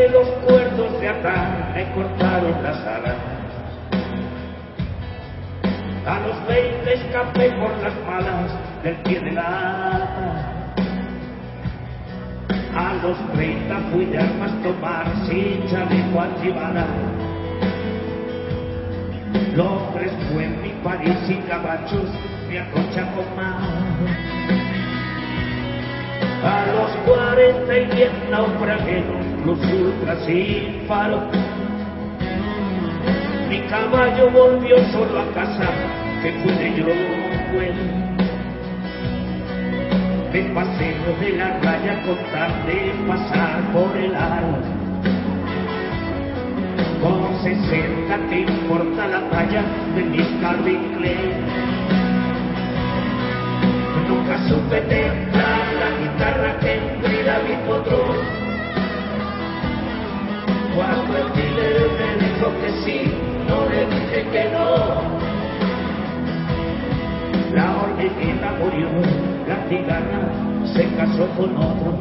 de los cuernos de atar me cortaron las alas. A los 20 escapé por las malas del pie de la. A los 30 fui de armas tomar sin chaleco antibala. Londres fue mi París sin gabachos, mi Atocha con más. A los 41 naufragué Plus Ultra sin faro. Mi caballo volvió solo a casa, que pude yo pues. Me paseo de la raya con tal de pasar por el aro. Con 60 te importa la talla de mis Calvin Klein. Nunca supe temblar la guitarra que entre David Potro. Cuando el dealer me dijo que sí, no le dije que no. La hormiguita murió, la cigana se casó con otro.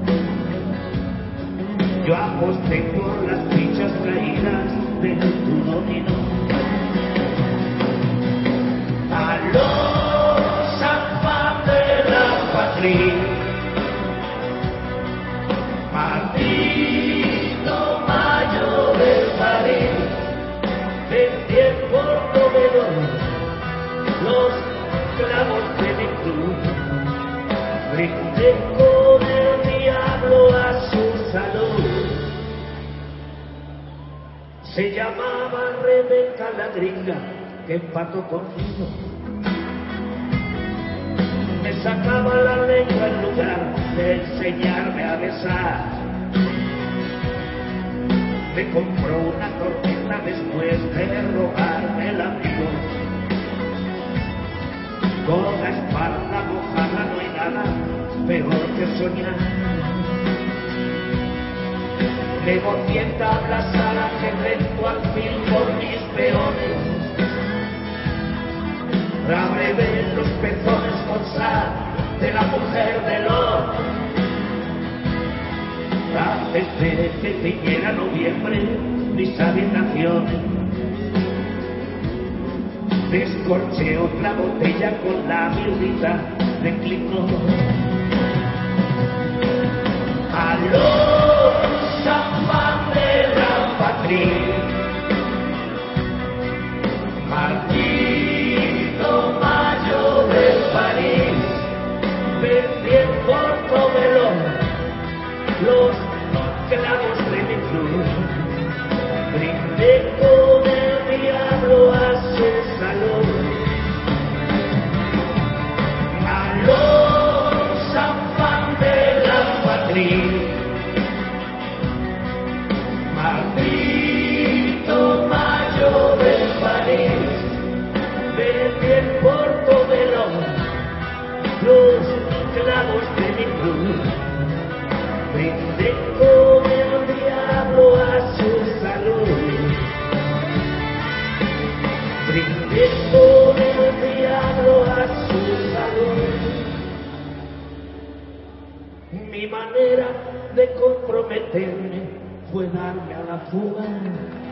Yo aposté por las fichas traídas del tu dominó. A los afán de la patria, maldito mayo de París, en tiempo novedor, los clavos de mi cruz, brindé con el diablo a su salud. Se llamaba Rebeca la gringa, que empató conmigo. Me sacaba la lengua en lugar de enseñarme a besar. Me compró una tortita después de robarme el amigo. Con la espalda mojada no hay nada peor que soñar. Negocié tablas a la que rento al fin por mis peones. Rabrevé los pezones con sal de la mujer de Lord. Antes de que viniera noviembre, mis habitaciones, descorché otra botella con la viudita de Clicó. A los afán de la patria, maldito mayo de París, vendí en Portobelo los clavos de mi cruz, brindé con el diablo a su salud. A los afán de la patria, maldito mayo de París, vendí en Portobelo los clavos de mi cruz, brindé con el diablo a su salud. Brindé con el diablo a su salud. Mi manera de comprometerme fue darme a la fuga.